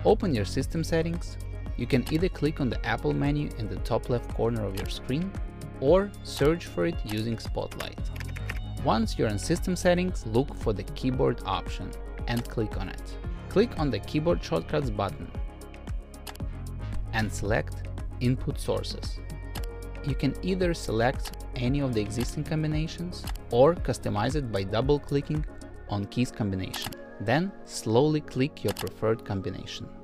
open your system settings. You can either click on the Apple menu in the top left corner of your screen or search for it using Spotlight. Once you're in system settings, look for the keyboard option and click on it. Click on the keyboard shortcuts button and select input sources. You can either select any of the existing combinations or customize it by double-clicking on keys combination. Then slowly click your preferred combination.